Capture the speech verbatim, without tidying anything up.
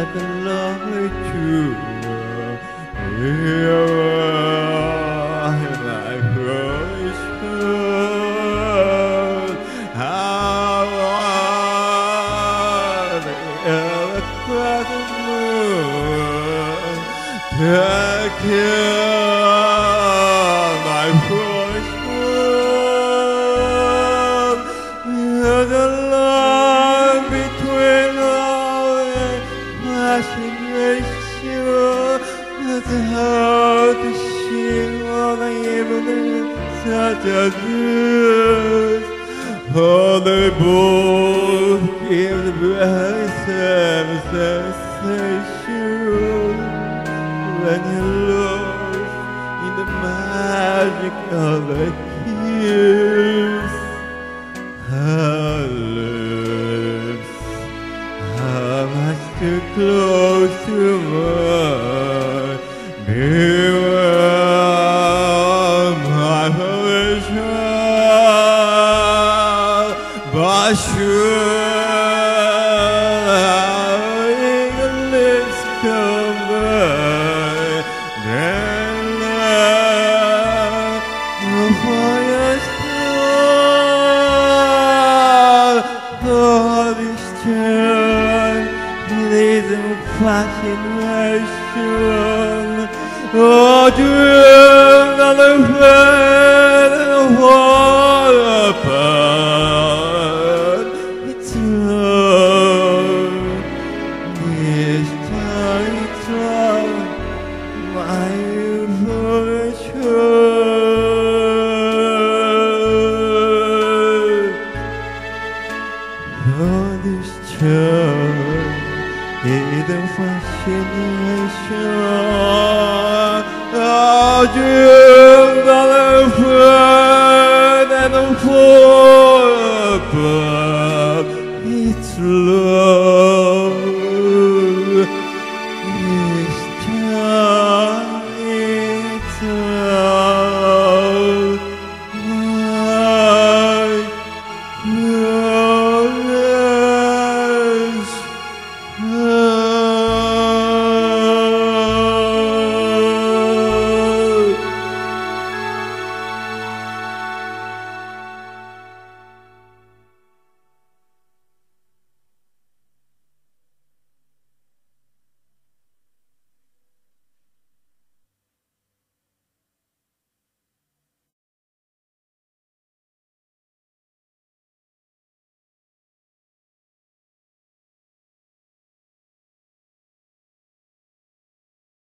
like a lovely jewel. You are my fortune. How are the across the moon? Take care, my fortune. You're the line between love and fascination. That's how to sing on the evening such as this. Oh, they both give the very same sensation when you're lost in the magic of a kiss. Her lips are much too close to mine. Beware my vision, but sure your lips come by, then love for your soul. For this time, it isn't fascination. Oh, dream of the fate and fall apart. It's love, this time it's love, my fortune. For this time, it's fascination. Oh, dear.